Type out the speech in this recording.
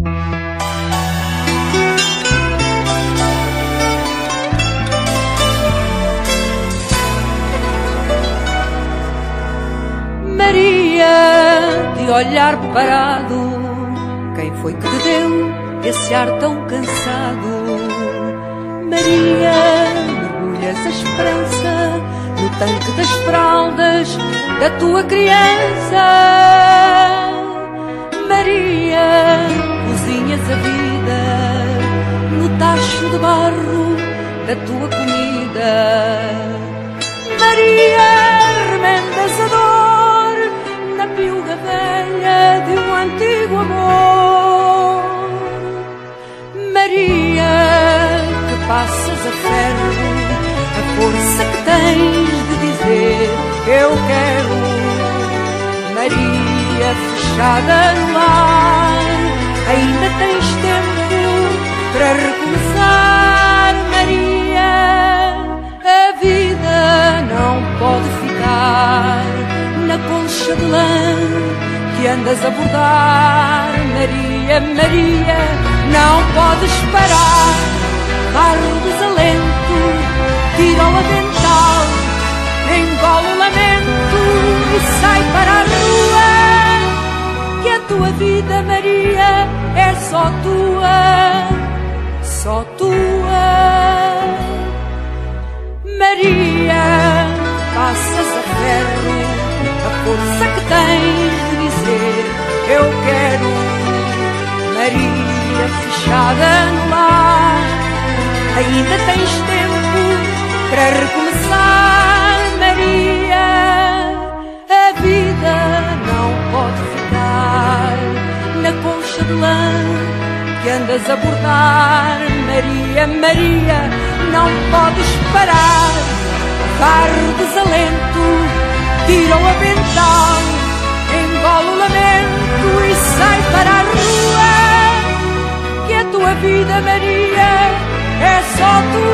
Maria, de olhar parado, quem foi que te deu esse ar tão cansado? Maria, mergulhas a esperança no tanque das fraldas da tua criança. Maria, cozinhas a vida no tacho de barro da tua comida. Maria, remendas a dor na piuga velha de um antigo amor. Maria, que passas a ferro a força que tens de dizer eu quero. Maria, fechada no lar, ainda tens tempo para recomeçar. Maria, a vida não pode ficar na colcha de lã que andas a bordar. Maria, Maria, não podes parar. Barro desalento, tira o avental, engole o lamento e sai para a rua. Que a tua vida, Maria, é só tua, só tua. Maria, passas a ferro a força que tens de dizer eu quero. Maria, fechada no lar, ainda tens tempo para recomeçar. Maria, a vida não pode ficar na colcha de lã que andas a bordar. Maria, Maria, não podes parar. Barro desalento, tira o avental, engole o lamento e sai para a rua. Que a tua vida, Maria, é só tua.